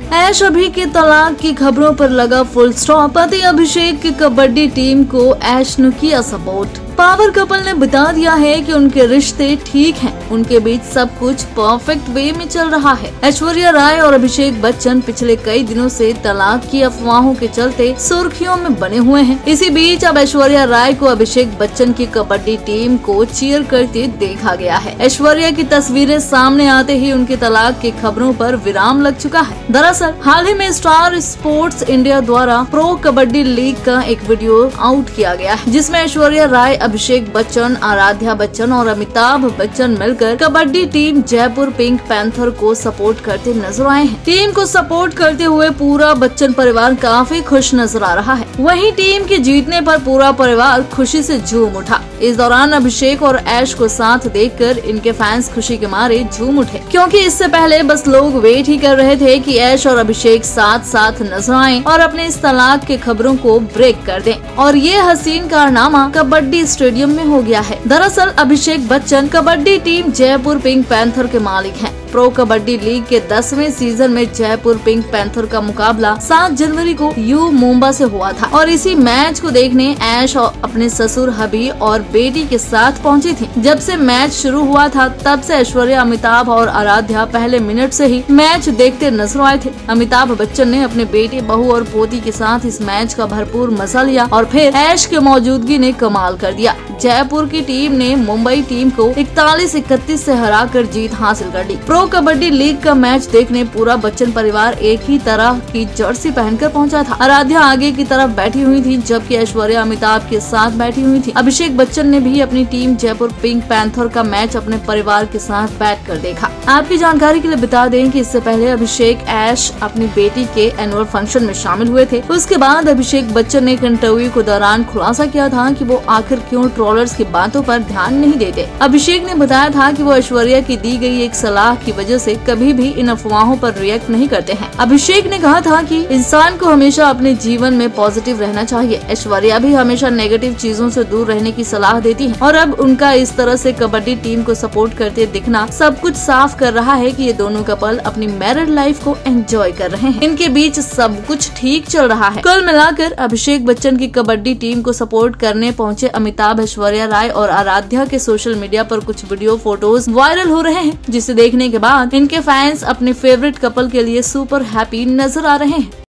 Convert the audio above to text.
ऐश अभी के तलाक की खबरों पर लगा फुल स्टॉप। पति अभिषेक की कबड्डी टीम को ऐश ने किया सपोर्ट। पावर कपल ने बता दिया है कि उनके रिश्ते ठीक हैं, उनके बीच सब कुछ परफेक्ट वे में चल रहा है। ऐश्वर्या राय और अभिषेक बच्चन पिछले कई दिनों से तलाक की अफवाहों के चलते सुर्खियों में बने हुए हैं। इसी बीच अब ऐश्वर्या राय को अभिषेक बच्चन की कबड्डी टीम को चीयर करते देखा गया है। ऐश्वर्या की तस्वीरें सामने आते ही उनके तलाक की खबरों पर विराम लग चुका है। दरअसल हाल ही में स्टार स्पोर्ट्स इंडिया द्वारा प्रो कबड्डी लीग का एक वीडियो आउट किया गया है, जिसमें ऐश्वर्या राय, अभिषेक बच्चन, आराध्या बच्चन और अमिताभ बच्चन मिलकर kabaddi team Jaipur pink panther को सपोर्ट करते नजर आए हैं। टीम को सपोर्ट करते हुए पूरा बच्चन परिवार काफी खुश नजर आ रहा है। वहीं टीम के जीतने पर पूरा परिवार खुशी से झूम उठा। इस दौरान अभिषेक और ऐश को साथ देखकर इनके फैंस खुशी के मारे झूम उठे, क्योंकि इससे पहले बस लोग वेट ही कर रहे थे कि ऐश और अभिषेक साथ साथ नजर आएं और अपने इस तलाक के खबरों को ब्रेक कर दें। और ये हसीन कारनामा कबड्डी स्टेडियम में हो गया है। दरअसल Abhishek Bachchan kabaddi team Jaipur pink panther के मालिक हैं। प्रो कबड्डी लीग के 10वें सीजन में जयपुर पिंक पैंथर का मुकाबला 7 जनवरी को यू मुंबा से हुआ था और इसी मैच को देखने ऐश और अपने ससुर हबी और बेटी के साथ पहुंची थी। जब से मैच शुरू हुआ था तब से ऐश्वर्या, अमिताभ और आराध्या पहले मिनट से ही मैच देखते नजर आए थे। अमिताभ बच्चन ने अपने बेटे, बहू और पोती के साथ इस मैच का भरपूर मजा लिया और फिर ऐश की मौजूदगी ने कमाल कर दिया। जयपुर की टीम ने मुंबई टीम को 41-31 से हराकर जीत हासिल कर ली। प्रो कबड्डी लीग का मैच देखने पूरा बच्चन परिवार एक ही तरह की जर्सी पहनकर पहुंचा था। आराध्या आगे की तरफ बैठी हुई थी, जबकि ऐश्वर्या अमिताभ के साथ बैठी हुई थी। अभिषेक बच्चन ने भी अपनी टीम जयपुर पिंक पैंथर का मैच अपने परिवार के साथ बैठकर देखा। आपकी जानकारी के लिए बता दें कि इससे पहले अभिषेक, ऐश अपनी बेटी के एनुअल फंक्शन में शामिल हुए थे। उसके बाद अभिषेक बच्चन ने एक इंटरव्यू के दौरान खुलासा किया था कि वो आखिर क्यों ट्रोलर्स की बातों पर ध्यान नहीं देते। अभिषेक ने बताया था कि वो ऐश्वर्या की दी गई एक सलाह की वजह से कभी भी इन अफवाहों पर रिएक्ट नहीं करते हैं। अभिषेक ने कहा था कि इंसान को हमेशा अपने जीवन में पॉजिटिव रहना चाहिए। ऐश्वर्या भी हमेशा नेगेटिव चीजों से दूर रहने की सलाह देती है और अब उनका इस तरह से कबड्डी टीम को सपोर्ट करते दिखना सब कुछ साफ कर रहा है कि ये दोनों कपल अपनी मैरिड लाइफ को एंजॉय कर रहे हैं। इनके बीच सब कुछ ठीक चल रहा है। कुल मिलाकर अभिषेक बच्चन की कबड्डी टीम को सपोर्ट करने पहुंचे अमिताभ, ऐश्वर्या राय और आराध्या के सोशल मीडिया पर कुछ वीडियो, फोटोज वायरल हो रहे हैं, जिसे देखने के बाद इनके फैंस अपने फेवरेट कपल के लिए सुपर हैप्पी नजर आ रहे हैं।